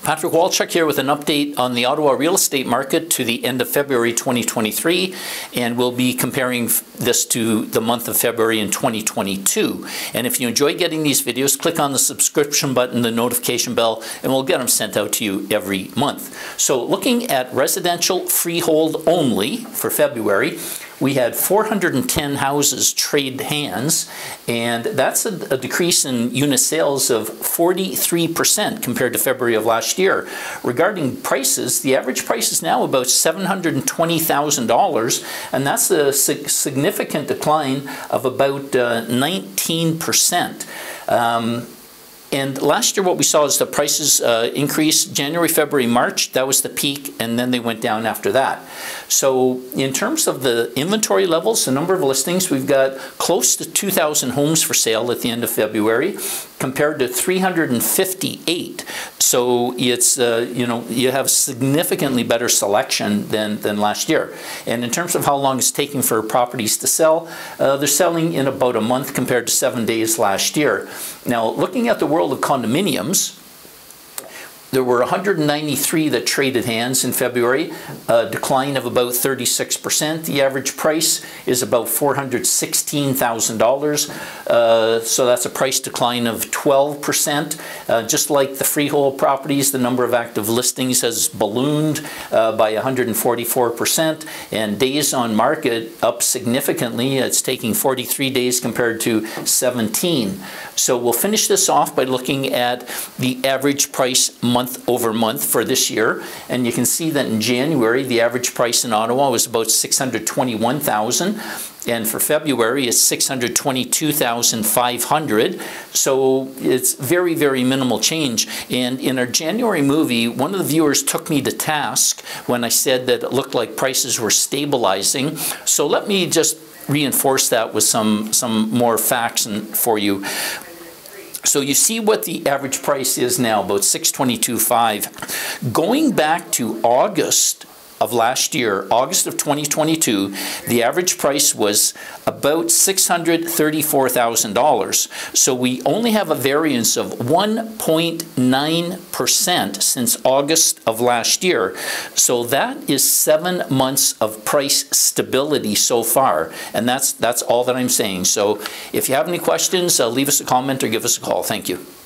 Patrick Walchuk here with an update on the Ottawa real estate market to the end of February 2023, and we'll be comparing this to the month of February in 2022. And if you enjoy getting these videos, click on the subscription button, the notification bell, and we'll get them sent out to you every month. So looking at residential freehold only for February, we had 410 houses trade hands, and that's a decrease in unit sales of 43% compared to February of last year. Regarding prices, the average price is now about $720,000, and that's a significant decline of about 19%. And last year what we saw is the prices increase January, February, March. That was the peak, and then they went down after that. So in terms of the inventory levels, the number of listings, we've got close to 2,000 homes for sale at the end of February compared to 358. So it's, you have significantly better selection than last year. And in terms of how long it's taking for properties to sell, they're selling in about a month compared to 7 days last year. Now, looking at the world of condominiums, there were 193 that traded hands in February, a decline of about 36%. The average price is about $416,000, so that's a price decline of 12%. Just like the freehold properties, the number of active listings has ballooned by 144%, and days on market up significantly. It's taking 43 days compared to 17. So we'll finish this off by looking at the average price month over month for this year, and you can see that in January the average price in Ottawa was about $621,000, and for February it's $622,500. So it's very, very minimal change. And in our January movie, one of the viewers took me to task when I said that it looked like prices were stabilizing. So let me just reinforce that with some more facts for you. So you see what the average price is now, about $622,500. Going back to August of last year, August of 2022, the average price was about $634,000. So we only have a variance of 1.9% since August of last year. So that is 7 months of price stability so far, and that's all that I'm saying. So if you have any questions, leave us a comment or give us a call. Thank you.